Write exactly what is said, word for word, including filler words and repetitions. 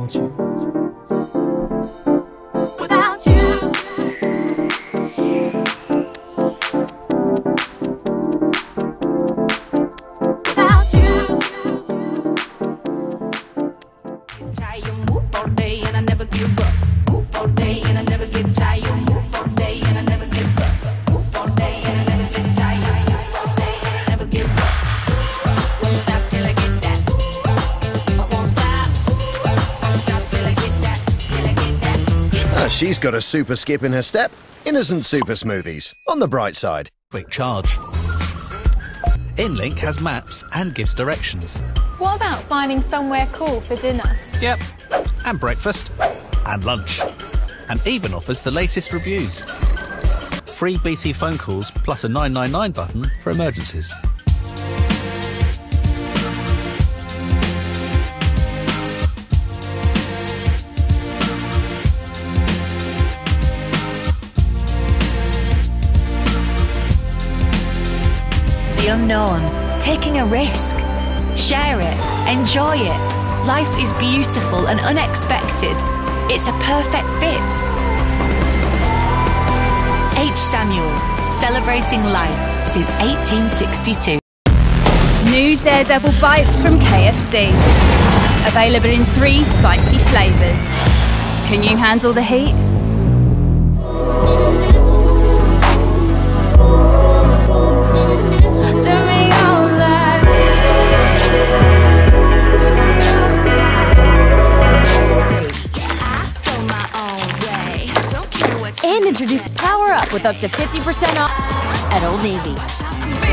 without you. Without you. Without you. Tired, move all day and I never give up. Move all day and I never get tired. Move all day and I never give up. Move all day and I never get tired. Move all day and I never give up. Won't stop till I get that. I won't stop. Won't stop till I get that. Till I get that. Get Ah, she's got a super skip in her step. Innocent super smoothies. On the bright side. Quick charge. InLink has maps and gives directions. What about finding somewhere cool for dinner? Yep, and breakfast, and lunch, and even offers the latest reviews. Free B T phone calls plus a nine nine nine button for emergencies. The unknown, taking a risk. Share it, enjoy it. Life is beautiful and unexpected. It's a perfect fit. H. Samuel, celebrating life since eighteen sixty-two. New Daredevil Bites from K F C. Available in three spicy flavours. Can you handle the heat? And introduce Power Up with up to fifty percent off at Old Navy.